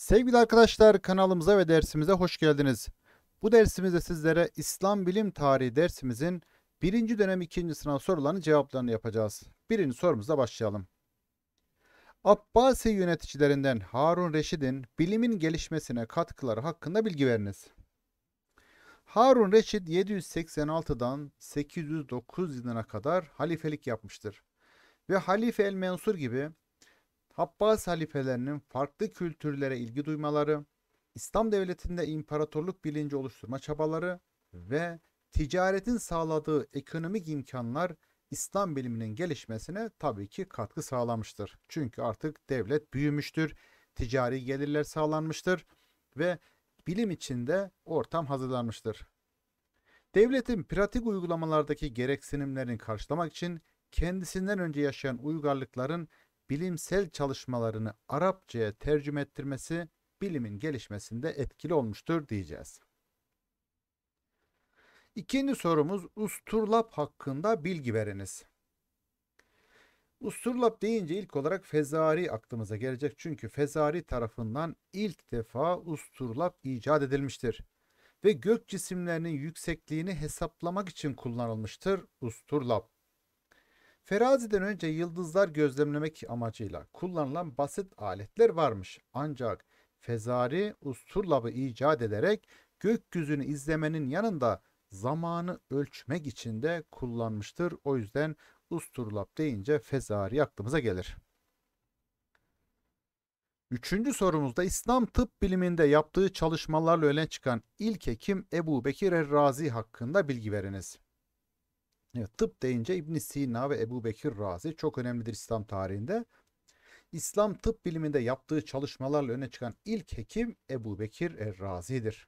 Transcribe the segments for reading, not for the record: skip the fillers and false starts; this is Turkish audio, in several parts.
Sevgili arkadaşlar, kanalımıza ve dersimize hoş geldiniz. Bu dersimizde sizlere İslam Bilim Tarihi dersimizin birinci dönem 2. sınav sorularının cevaplarını yapacağız. Birinci sorumuzla başlayalım. Abbasi yöneticilerinden Harun Reşid'in bilimin gelişmesine katkıları hakkında bilgi veriniz. Harun Reşid 786'dan 809 yılına kadar halifelik yapmıştır. Ve Halife el-Mensur gibi Abbas halifelerinin farklı kültürlere ilgi duymaları, İslam devletinde imparatorluk bilinci oluşturma çabaları ve ticaretin sağladığı ekonomik imkanlar İslam biliminin gelişmesine tabii ki katkı sağlamıştır. Çünkü artık devlet büyümüştür, ticari gelirler sağlanmıştır ve bilim içinde ortam hazırlanmıştır. Devletin pratik uygulamalardaki gereksinimlerini karşılamak için kendisinden önce yaşayan uygarlıkların bilimsel çalışmalarını Arapçaya tercüme ettirmesi bilimin gelişmesinde etkili olmuştur diyeceğiz. İkinci sorumuz Usturlap hakkında bilgi veriniz. Usturlap deyince ilk olarak Fezari aklımıza gelecek çünkü Fezari tarafından ilk defa Usturlap icat edilmiştir ve gök cisimlerinin yüksekliğini hesaplamak için kullanılmıştır Usturlap. Feraziden önce yıldızlar gözlemlemek amacıyla kullanılan basit aletler varmış. Ancak Fezari Usturlab'ı icat ederek gökyüzünü izlemenin yanında zamanı ölçmek için de kullanmıştır. O yüzden Usturlab deyince Fezari aklımıza gelir. Üçüncü sorumuzda İslam tıp biliminde yaptığı çalışmalarla öne çıkan ilk hekim Ebu Bekir er-Razi hakkında bilgi veriniz. Evet, tıp deyince İbn Sina ve Ebu Bekir Razi çok önemlidir İslam tarihinde. İslam tıp biliminde yaptığı çalışmalarla öne çıkan ilk hekim Ebu Bekir er-Razi'dir.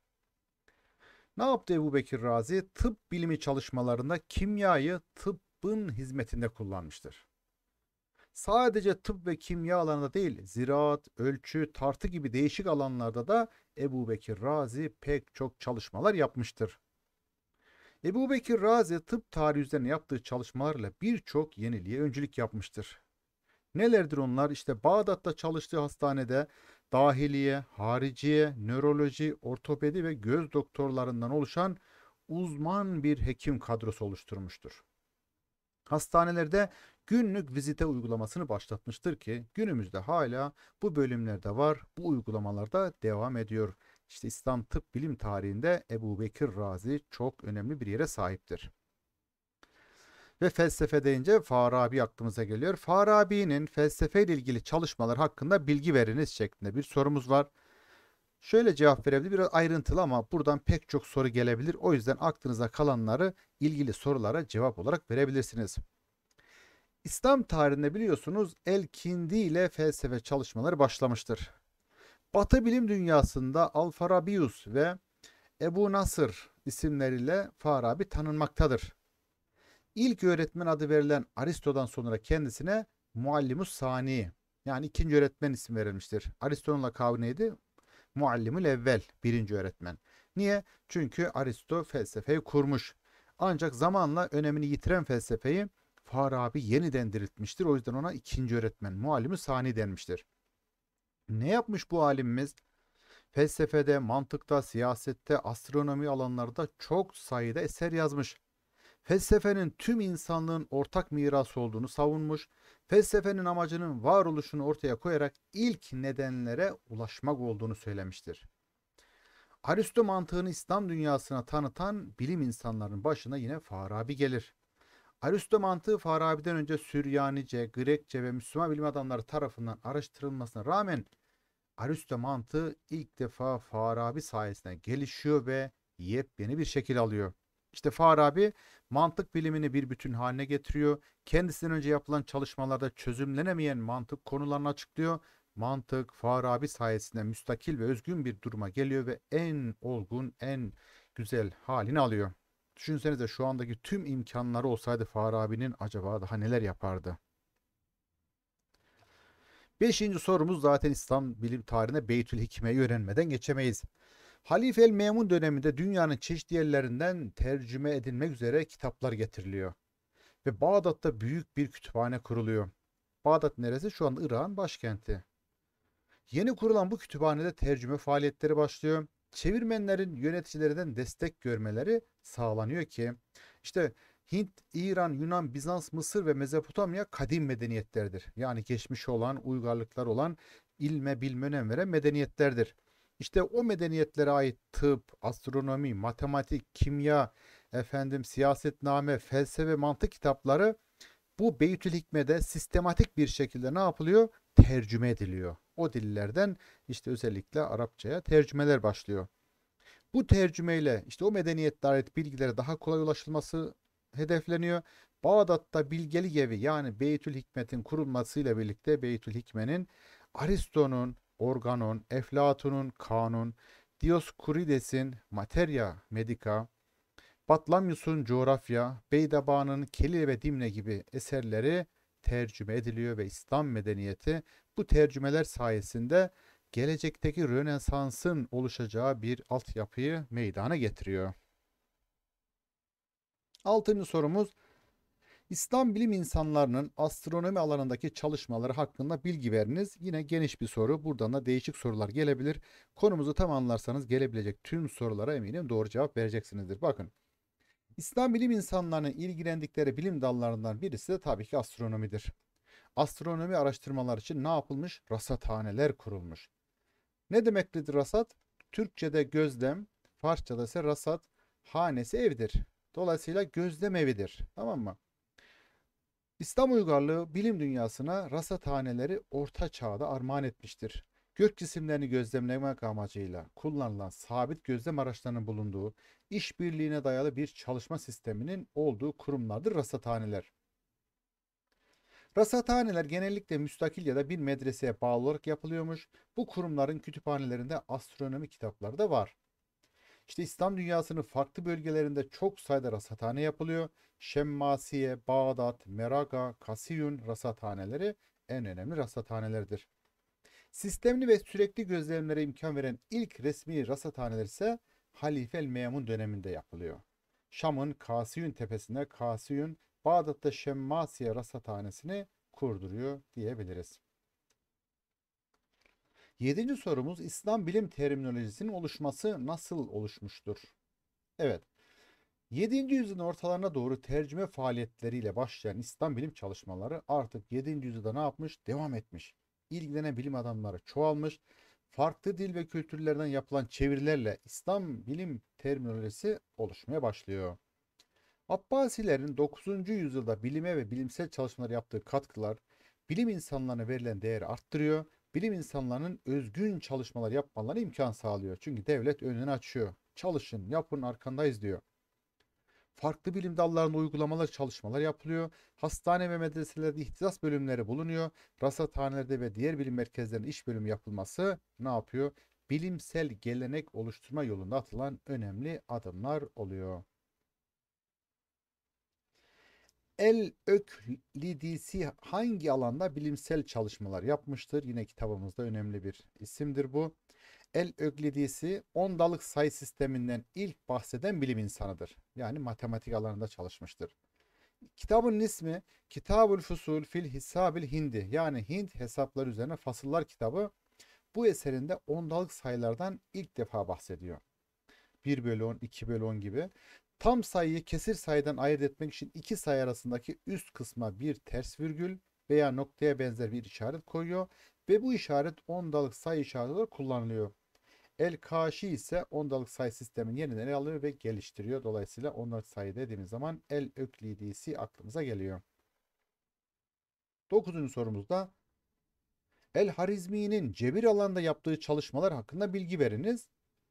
Ne yaptı Ebu Bekir Razi? Tıp bilimi çalışmalarında kimyayı tıbbın hizmetinde kullanmıştır. Sadece tıp ve kimya alanında değil, ziraat, ölçü, tartı gibi değişik alanlarda da Ebu Bekir Razi pek çok çalışmalar yapmıştır. Ebu Bekir Razi tıp tarihi üzerine yaptığı çalışmalarla birçok yeniliğe öncülük yapmıştır. Nelerdir onlar? İşte Bağdat'ta çalıştığı hastanede dahiliye, hariciye, nöroloji, ortopedi ve göz doktorlarından oluşan uzman bir hekim kadrosu oluşturmuştur. Hastanelerde günlük vizite uygulamasını başlatmıştır ki günümüzde hala bu bölümlerde var, bu uygulamalarda devam ediyor. İşte İslam tıp bilim tarihinde Ebu Bekir Razi çok önemli bir yere sahiptir. Ve felsefe deyince Farabi aklımıza geliyor. Farabi'nin felsefe ile ilgili çalışmalar hakkında bilgi veriniz şeklinde bir sorumuz var. Şöyle cevap verebilir, biraz ayrıntılı ama buradan pek çok soru gelebilir. O yüzden aklınıza kalanları ilgili sorulara cevap olarak verebilirsiniz. İslam tarihinde biliyorsunuz El-Kindi ile felsefe çalışmaları başlamıştır. Batı bilim dünyasında Al-Farabius ve Ebu Nasır isimleriyle Farabi tanınmaktadır. İlk öğretmen adı verilen Aristo'dan sonra kendisine Muallimus Sani yani ikinci öğretmen isim verilmiştir. Aristo'nun lakabı neydi? Muallimül Evvel, birinci öğretmen. Niye? Çünkü Aristo felsefeyi kurmuş. Ancak zamanla önemini yitiren felsefeyi Farabi yeniden diriltmiştir. O yüzden ona ikinci öğretmen, Muallimü Sani denmiştir. Ne yapmış bu alimimiz? Felsefede, mantıkta, siyasette, astronomi alanlarda çok sayıda eser yazmış. Felsefenin tüm insanlığın ortak mirası olduğunu savunmuş, felsefenin amacının varoluşunu ortaya koyarak ilk nedenlere ulaşmak olduğunu söylemiştir. Aristo mantığını İslam dünyasına tanıtan bilim insanlarının başına yine Farabi gelir. Aristo mantığı Farabi'den önce Süryanice, Grekçe ve Müslüman bilim adamları tarafından araştırılmasına rağmen Aristo mantığı ilk defa Farabi sayesinde gelişiyor ve yepyeni bir şekil alıyor. İşte Farabi mantık bilimini bir bütün haline getiriyor. Kendisinden önce yapılan çalışmalarda çözümlenemeyen mantık konularını açıklıyor. Mantık Farabi sayesinde müstakil ve özgün bir duruma geliyor ve en olgun, en güzel halini alıyor. Düşünsenize şu andaki tüm imkanları olsaydı Farabi'nin acaba daha neler yapardı? Beşinci sorumuz zaten İslam bilim tarihine Beytül Hikme'yi öğrenmeden geçemeyiz. Halife el Memun döneminde dünyanın çeşitli yerlerinden tercüme edilmek üzere kitaplar getiriliyor. Ve Bağdat'ta büyük bir kütüphane kuruluyor. Bağdat neresi? Şu anda Irak'ın başkenti. Yeni kurulan bu kütüphanede tercüme faaliyetleri başlıyor. Çevirmenlerin yöneticilerden destek görmeleri sağlanıyor ki işte Hint, İran, Yunan, Bizans, Mısır ve Mezopotamya kadim medeniyetlerdir. Yani geçmiş olan, uygarlıklar olan, ilme, bilme önem veren medeniyetlerdir. İşte o medeniyetlere ait tıp, astronomi, matematik, kimya, siyasetname, felsefe, mantık kitapları bu Beytül Hikme'de sistematik bir şekilde ne yapılıyor? Tercüme ediliyor. O dillerden işte özellikle Arapçaya tercümeler başlıyor. Bu tercümeyle işte o medeniyette ait bilgilere daha kolay ulaşılması hedefleniyor. Bağdat'ta Bilgelik Evi yani Beytül Hikmet'in kurulmasıyla birlikte Beytül Hikme'nin Aristo'nun, Organon, Eflatun'un Kanun, Dioskurides'in Materia Medica, Batlamyus'un Coğrafya, Beydaba'nın Kelile ve Dimne gibi eserleri tercüme ediliyor ve İslam medeniyeti bu tercümeler sayesinde gelecekteki Rönesans'ın oluşacağı bir altyapıyı meydana getiriyor. Altıncı sorumuz, İslam bilim insanlarının astronomi alanındaki çalışmaları hakkında bilgi veriniz. Yine geniş bir soru. Buradan da değişik sorular gelebilir. Konumuzu tam anlarsanız gelebilecek tüm sorulara eminim doğru cevap vereceksinizdir. Bakın, İslam bilim insanlarının ilgilendikleri bilim dallarından birisi de tabii ki astronomidir. Astronomi araştırmalar için ne yapılmış? Rasathaneler kurulmuş. Ne demektir rasat? Türkçe'de gözlem, Farsça'da ise rasat, hanesi evdir. Dolayısıyla gözlem evidir. Tamam mı? İslam uygarlığı bilim dünyasına rasathaneleri orta çağda armağan etmiştir. Gök cisimlerini gözlemlemek amacıyla kullanılan sabit gözlem araçlarının bulunduğu, işbirliğine dayalı bir çalışma sisteminin olduğu kurumlardır rasathaneler. Rasathaneler genellikle müstakil ya da bir medreseye bağlı olarak yapılıyormuş. Bu kurumların kütüphanelerinde astronomi kitapları da var. İşte İslam dünyasının farklı bölgelerinde çok sayıda rasathane yapılıyor. Şemmasiye, Bağdat, Meraga, Kasiyun rasathaneleri en önemli rasathanelerdir. Sistemli ve sürekli gözlemlere imkan veren ilk resmi rasathaneler ise Halife el Memun döneminde yapılıyor. Şam'ın Kasiyun tepesinde Kasiyun, Bağdat'ta Şemmasiye rasathanesini kurduruyor diyebiliriz. Yedinci sorumuz, İslam bilim terminolojisinin oluşması nasıl oluşmuştur? Evet, 7. yüzyılın ortalarına doğru tercüme faaliyetleriyle başlayan İslam bilim çalışmaları artık 7. yüzyılda ne yapmış? Devam etmiş. İlgilenen bilim adamları çoğalmış. Farklı dil ve kültürlerden yapılan çevirilerle İslam bilim terminolojisi oluşmaya başlıyor. Abbasilerin 9. yüzyılda bilime ve bilimsel çalışmalar yaptığı katkılar bilim insanlarına verilen değeri arttırıyor. Bilim insanlarının özgün çalışmalar yapmalarına imkan sağlıyor. Çünkü devlet önünü açıyor. Çalışın, yapın, arkandayız diyor. Farklı bilim dallarında uygulamalar, çalışmalar yapılıyor. Hastane ve medreselerde ihtisas bölümleri bulunuyor. Rasathanelerde ve diğer bilim merkezlerinde iş bölümü yapılması ne yapıyor? Bilimsel gelenek oluşturma yolunda atılan önemli adımlar oluyor. El-Öklidisi hangi alanda bilimsel çalışmalar yapmıştır? Yine kitabımızda önemli bir isimdir bu. El-Öklidisi ondalık sayı sisteminden ilk bahseden bilim insanıdır. Yani matematik alanında çalışmıştır. Kitabın ismi Kitabul Fusul fil Hisabil Hindi, yani Hint hesapları üzerine fasıllar kitabı. Bu eserinde ondalık sayılardan ilk defa bahsediyor. 1 bölü 10, 2 bölü 10 gibi. Tam sayıyı kesir sayıdan ayırt etmek için iki sayı arasındaki üst kısma bir ters virgül veya noktaya benzer bir işaret koyuyor ve bu işaret ondalık sayı işareti olarak kullanılıyor. El-Kaşi ise ondalık sayı sistemini yeniden ele alıyor ve geliştiriyor. Dolayısıyla ondalık sayı dediğimiz zaman El-Öklidisi aklımıza geliyor. 9. sorumuzda El-Harizmi'nin cebir alanında yaptığı çalışmalar hakkında bilgi veriniz.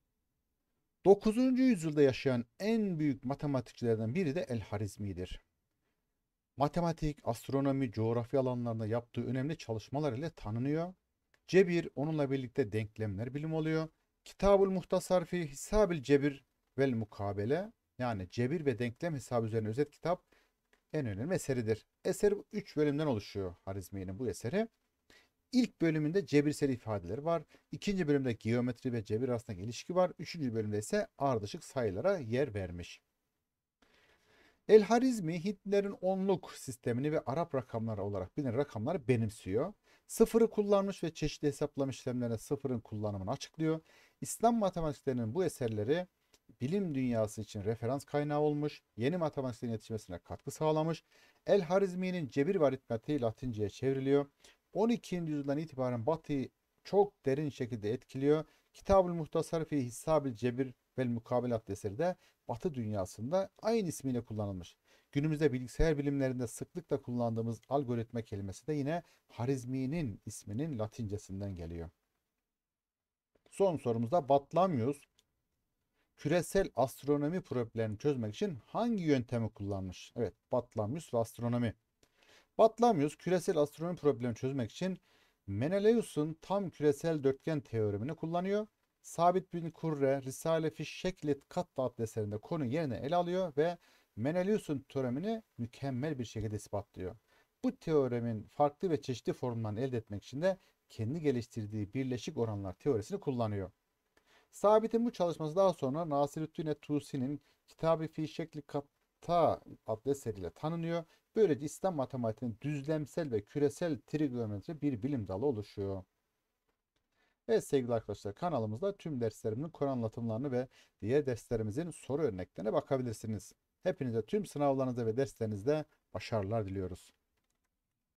9. yüzyılda yaşayan en büyük matematikçilerden biri de El-Harizmi'dir. Matematik, astronomi, coğrafya alanlarında yaptığı önemli çalışmalar ile tanınıyor. Cebir onunla birlikte denklemler bilimi oluyor. Kitabul Muhtasar fi Hisabil Cebir vel Mukabele, yani cebir ve denklem hesabı üzerine özet kitap en önemli eseridir. Eser 3 bölümden oluşuyor, Harizmi'nin bu eseri. İlk bölümünde cebirsel ifadeler var. İkinci bölümde geometri ve cebir arasındaki ilişki var. Üçüncü bölümde ise ardışık sayılara yer vermiş. El-Harizmi Hintlilerin onluk sistemini ve Arap rakamları olarak bilinen rakamları benimsiyor. Sıfırı kullanmış ve çeşitli hesaplama işlemlerine sıfırın kullanımını açıklıyor. İslam matematiklerinin bu eserleri bilim dünyası için referans kaynağı olmuş, yeni matematiklerin yetişmesine katkı sağlamış. El-Harizmi'nin cebir ve aritmatiği Latince'ye çevriliyor. 12. yüzyıldan itibaren Batı'yı çok derin şekilde etkiliyor. Kitab-ül Muhtasar fi Hisabil Cebir vel Mukabelat eseri de Batı dünyasında aynı ismiyle kullanılmış. Günümüzde bilgisayar bilimlerinde sıklıkla kullandığımız algoritma kelimesi de yine Harizmi'nin isminin Latincesinden geliyor. Son sorumuzda Batlamyus küresel astronomi problemini çözmek için hangi yöntemi kullanmış? Evet, Batlamyus ve astronomi. Batlamyus küresel astronomi problemini çözmek için Menelaus'un tam küresel dörtgen teoremini kullanıyor. Sabit bin Kurre, Risale-i Şeklet Katta adlı eserinde konu yerine ele alıyor ve Menelaus'un teoremini mükemmel bir şekilde ispatlıyor. Bu teoremin farklı ve çeşitli formlarını elde etmek için de kendi geliştirdiği birleşik oranlar teorisini kullanıyor. Sabit'in bu çalışması daha sonra Nasirüddin Tusi'nin Kitab-ı Fi Şekli Katta adlı eseriyle tanınıyor. Böylece İslam matematiğinin düzlemsel ve küresel trigonometri bir bilim dalı oluşuyor. Evet sevgili arkadaşlar, kanalımızda tüm derslerimin konu anlatımlarını ve diğer derslerimizin soru örneklerine bakabilirsiniz. Hepinize tüm sınavlarınızda ve derslerinizde başarılar diliyoruz.